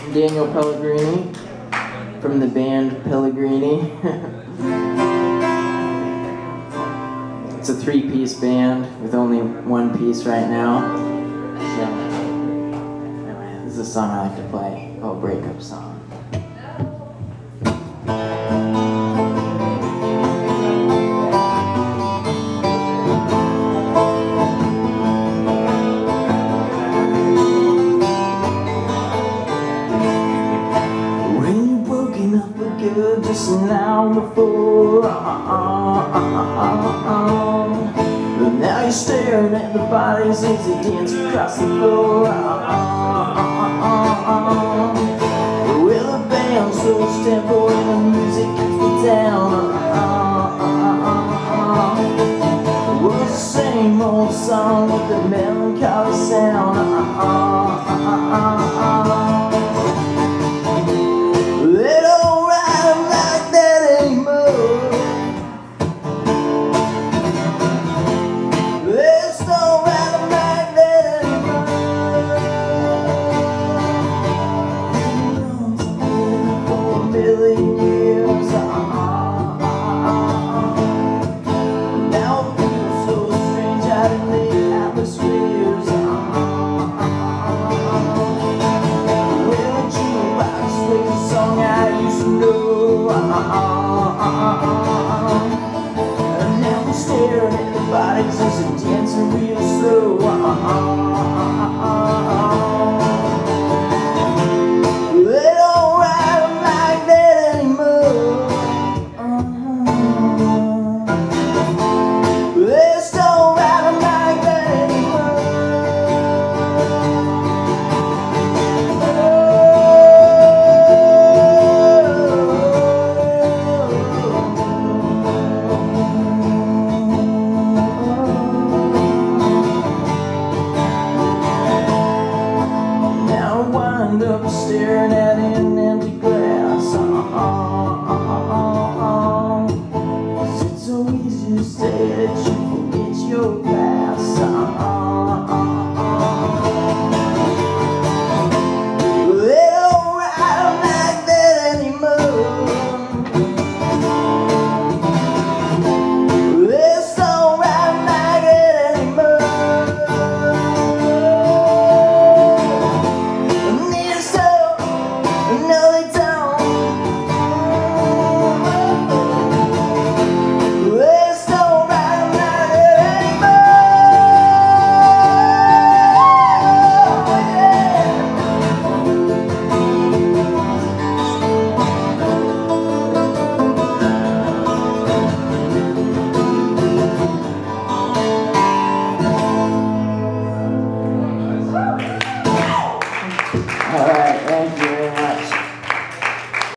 Daniel Pellegrini from the band Pellegrini. It's a three-piece band with only one piece right now. So, this is a song I like to play, called Breakup Song. Good just an hour before. But now you're staring at the bodies as they dance across the floor. Well, the band slows tempo and the music keeps me down. It was the same old song with the melancholy sound. And now we're staring at the bodies as they're dancing real slow. They don't ride them like that anymore. They just don't ride them like that anymore. Staring at an empty